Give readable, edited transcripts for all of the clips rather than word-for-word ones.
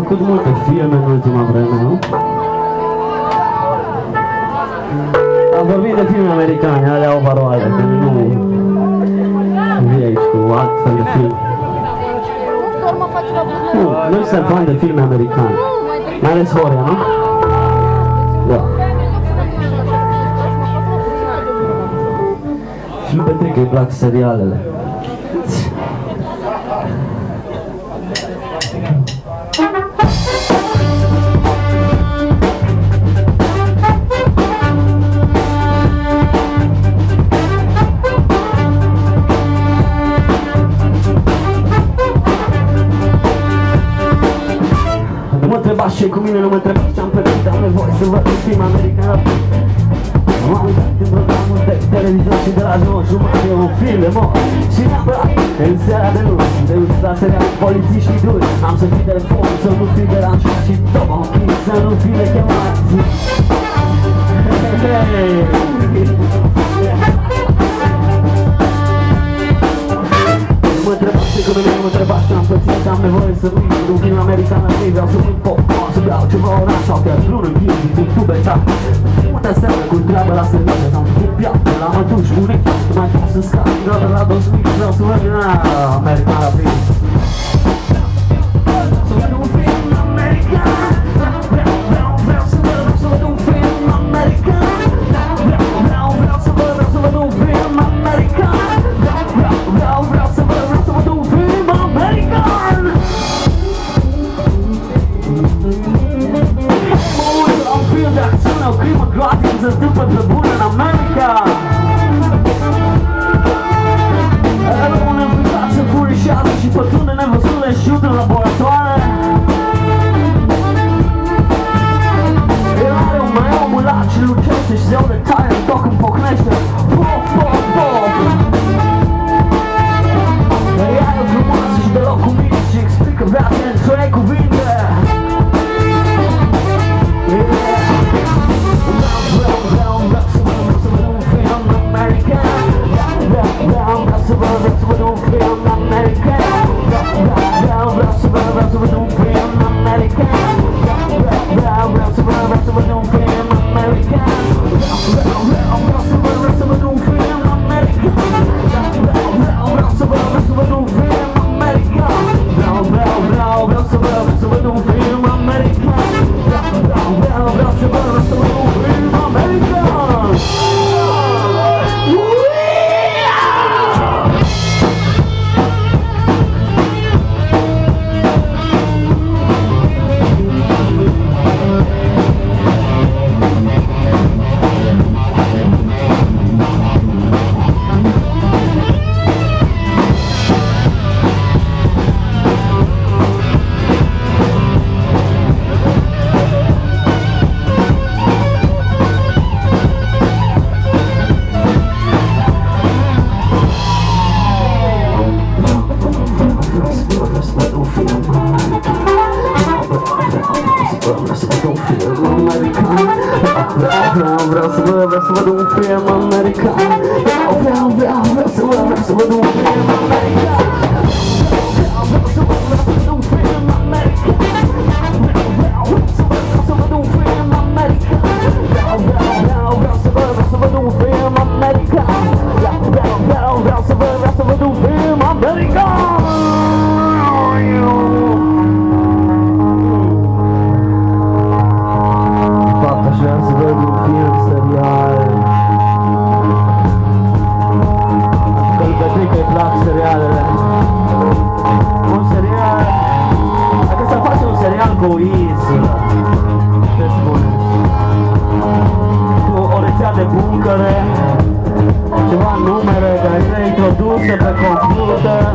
făcut multe filme în ultima vreme, nu? Am vorbit de filme americane, alea au valoare, că nu vii aici cu altfel de film. Nu, noi suntem fani de filme americane, mai ales Horia, nu? Da. Și lui Petrică îi plac serialele. Nu mă întrebați ce cu mine, nu mă întrebați ce-am plătit, am nevoie să văd un film american. M-am uitat în programul de televizor și de la 9:30 un film de mor. Și mi-am bărat în seara de luni, de uite la serial polițiștii duri. Am să fii telefon, să nu fii deranjat și top ochii, să nu fii de chemați. Mă întrebați ce cu mine, nu mă întrebați ce-am plătit, am nevoie să vin un film american la mine, vreau să vin popcorn, să beau ceva oran sau chiar brun în film și din tube ta. Multe seara cu treabă la serviciu, s-am făcut piață la mătuși unic, nu mai pot să scap, vreau de la 2000, vreau să văd american la prima. Să văd un film american, vreau să văd un film american, vreau să văd un film american, vreau să văd un film american. Mă uit la un film de acțiune, o crimă groaznică se întâmplă pe bune în America. Un învățat se furișează și pătrunde nevăzute și șut în laboratoare. El are un mai omulat și lucește și zeu de taie în toc îmi pocnește. Pop, pop, pop. Ea e frumoasă și deloc cu mine și explică viața în 3 cuvinte. Vreau să văd un film american. Vreau să văd un film american. Vreau să văd un film american. Vreau să văd un film american. Vreau să văd un film american. Vreau să văd un film american. Vreau să văd un film american. Vreau să văd un film american. Vreau să văd un film american. Vreau să văd un film american. Vreau să văd un film american. Vreau să văd un film american. Vreau să văd un film american. Vreau să văd un film american. Vreau să văd un film serial. Că lui Petrică îi plac serialele. Un serial. Dacă să faci un serial cu o insulă, ce spuneți? Cu o rețea de buncăre, ceva numere care trebuie introduse pe computer,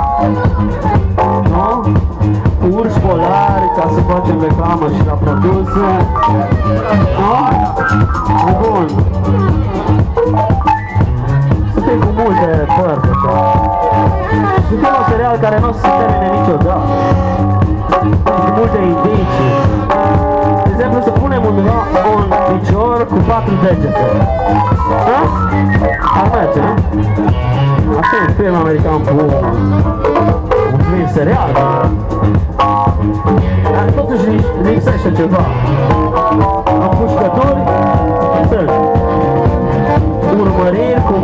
nu? Cu urși polari ca să facem reclamă și la produse. Nu? Bun. Suntem cu multe părți așa. Suntem un serial care nu se termine niciodată. Cu multe indicii. De exemplu, să punem undeva un picior cu 4 degete. Da? Ar merge, nu? Asta e un film american cu un film serial. Dar tot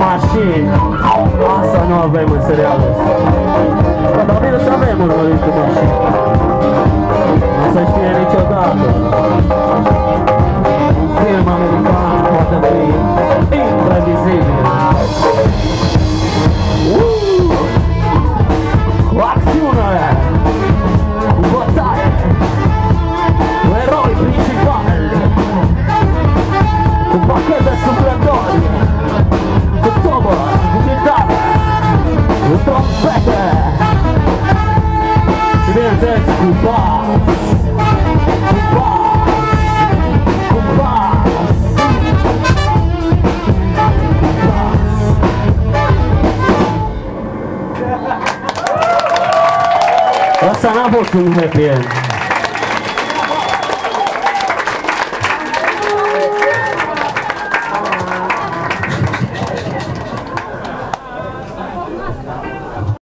mașini. Asta nu avem în serialul ăsta. Bă, dar bine să avem urmărit cu mașini. Nu se știe niciodată. Un film american poate fi imprevizibil. Cu acțiune, cu bătaie, cu eroi principali, cu pachete suflători, cu tobă, cu chitară, cu trompete și bineînțeles cu bas, cu bas, cu bas, cu bas. Ăsta n-a fost un happy end.